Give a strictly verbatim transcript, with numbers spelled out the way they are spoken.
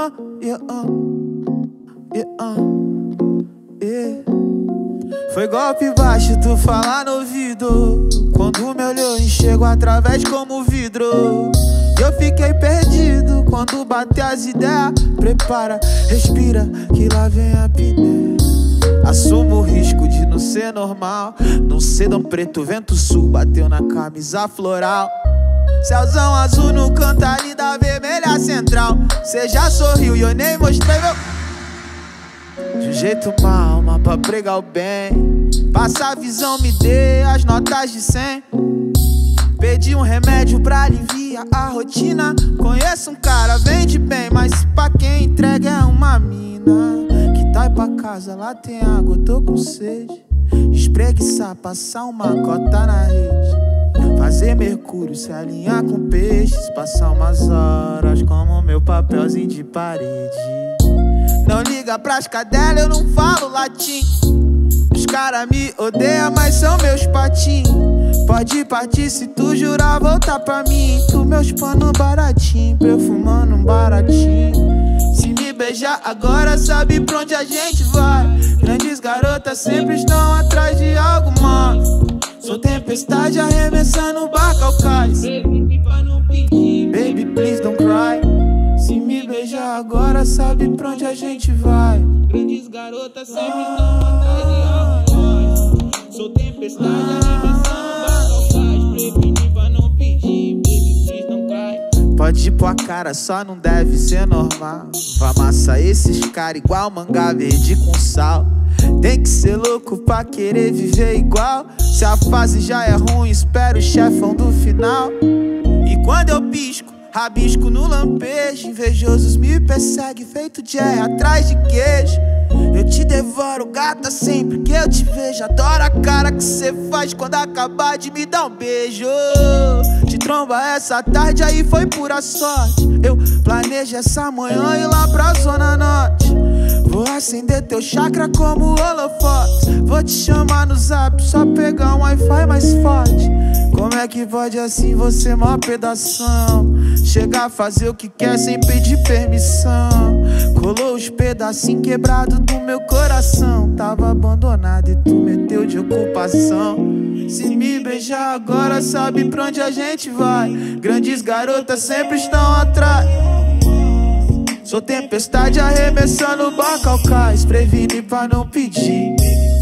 yeah, uh, yeah, uh, yeah. Foi golpe baixo, tu falar no ouvido. Quando me olhou, enxergo através como vidro. E eu fiquei perdido quando bater as ideias. Prepara, respira, que lá vem a piné. Assumo o risco de não ser normal. Num sedão preto, vento sul bateu na camisa floral. Céuzão azul no canto ali da vermelha central. Cê já sorriu e eu nem mostrei meu... De um jeito mal, mas pra pregar o bem. Passa a visão, me dê as notas de cem. Pedi um remédio pra aliviar a rotina. Conheço um cara, vende bem, mas pra quem entrega é uma mina. Que tá aí pra casa, lá tem água, eu tô com sede. Espreguiçar, passar uma cota na rede. Fazer mercúrio, se alinhar com peixes. Passar umas horas como meu papelzinho de parede. Não liga pras cadelas, eu não falo latim. Os caras me odeiam, mas são meus patinhos. Pode partir se tu jurar voltar pra mim. Tu meus panos baratinho, perfumando um baratinho. Se me beijar agora, sabe pra onde a gente vai. Grandes garotas sempre estão atrás de algo mais. Sou tempestade arremessando o barco ao cais. Baby, please don't cry. Se me beijar agora, sabe pra onde a gente vai. Grandes garotas sempre estão atrás de algo mais. Sou tempestade arremessando o barco ao cais. Preveni pra não pedir, baby, please don't cry. Pode pôr a cara, só não deve ser normal. Vai amassar esses caras igual mangá verde com sal. Tem que ser louco pra querer viver igual. Se a fase já é ruim, espero o chefão do final. E quando eu pisco, rabisco no lampejo. Invejosos me perseguem, feito Jerry atrás de queijo. Eu te devoro, gata, sempre que eu te vejo. Adoro a cara que cê faz quando acabar de me dar um beijo. Te tromba essa tarde, aí foi pura sorte. Eu planejo essa manhã ir lá pra Zona Norte. Vou acender teu chakra como holofote. Vou te chamar no zap, só pegar um Wi-Fi mais forte. Como é que pode assim você mó pedação? Chegar a fazer o que quer sem pedir permissão. Colou os pedacinhos quebrados do meu coração. Tava abandonado e tu meteu de ocupação. Se me beijar agora, sabe pra onde a gente vai. Grandes garotas sempre estão atrás. Sou tempestade arremessando o barco ao cais. Previne pra não pedir.